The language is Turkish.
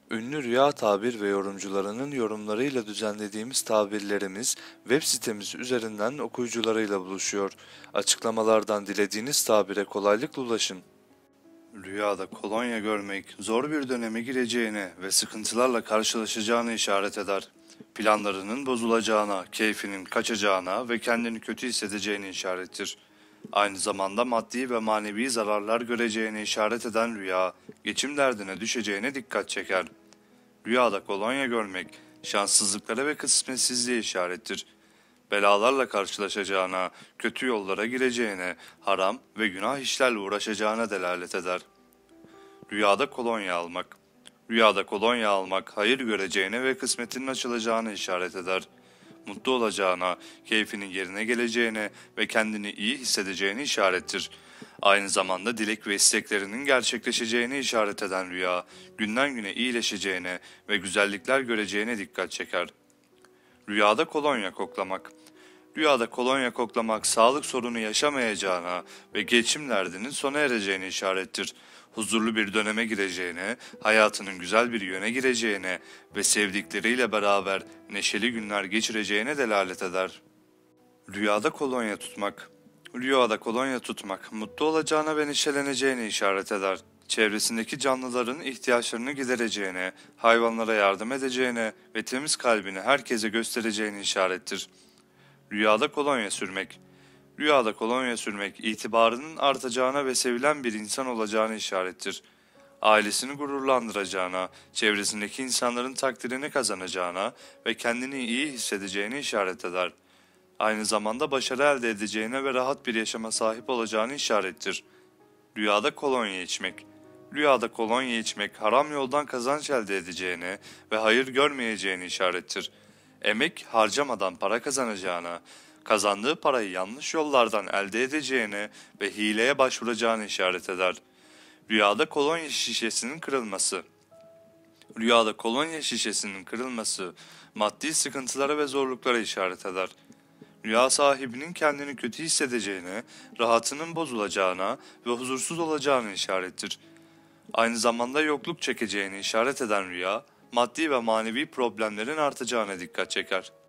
Ünlü rüya tabir ve yorumcularının yorumlarıyla düzenlediğimiz tabirlerimiz web sitemiz üzerinden okuyucularıyla buluşuyor. Açıklamalardan dilediğiniz tabire kolaylıkla ulaşın. Rüyada kolonya görmek zor bir döneme gireceğine ve sıkıntılarla karşılaşacağını işaret eder. Planlarının bozulacağına, keyfinin kaçacağına ve kendini kötü hissedeceğini işarettir. Aynı zamanda maddi ve manevi zararlar göreceğine işaret eden rüya, geçim derdine düşeceğine dikkat çeker. Rüyada kolonya görmek, şanssızlıklara ve kısmetsizliğe işarettir. Belalarla karşılaşacağına, kötü yollara gireceğine, haram ve günah işlerle uğraşacağına delalet eder. Rüyada kolonya almak. Rüyada kolonya almak, hayır göreceğine ve kısmetinin açılacağına işaret eder. Mutlu olacağına, keyfinin yerine geleceğine ve kendini iyi hissedeceğini işarettir. Aynı zamanda dilek ve isteklerinin gerçekleşeceğine işaret eden rüya, günden güne iyileşeceğine ve güzellikler göreceğine dikkat çeker. Rüyada kolonya koklamak. Rüyada kolonya koklamak sağlık sorunu yaşamayacağına ve geçim derdinin sona ereceğine işarettir. Huzurlu bir döneme gireceğine, hayatının güzel bir yöne gireceğine ve sevdikleriyle beraber neşeli günler geçireceğine delalet eder. Rüyada kolonya tutmak. Rüyada kolonya tutmak, mutlu olacağına ve neşeleneceğine işaret eder. Çevresindeki canlıların ihtiyaçlarını gidereceğine, hayvanlara yardım edeceğine ve temiz kalbini herkese göstereceğine işarettir. Rüyada kolonya sürmek. Rüyada kolonya sürmek, itibarının artacağına ve sevilen bir insan olacağına işarettir. Ailesini gururlandıracağına, çevresindeki insanların takdirini kazanacağına ve kendini iyi hissedeceğine işaret eder. Aynı zamanda başarı elde edeceğine ve rahat bir yaşama sahip olacağını işarettir. Rüyada kolonya içmek. Rüyada kolonya içmek haram yoldan kazanç elde edeceğine ve hayır görmeyeceğini işarettir. Emek harcamadan para kazanacağına, kazandığı parayı yanlış yollardan elde edeceğine ve hileye başvuracağını işaret eder. Rüyada kolonya şişesinin kırılması. Rüyada kolonya şişesinin kırılması, maddi sıkıntılara ve zorluklara işaret eder. Rüya sahibinin kendini kötü hissedeceğine, rahatının bozulacağına ve huzursuz olacağını işarettir. Aynı zamanda yokluk çekeceğini işaret eden rüya, maddi ve manevi problemlerin artacağına dikkat çeker.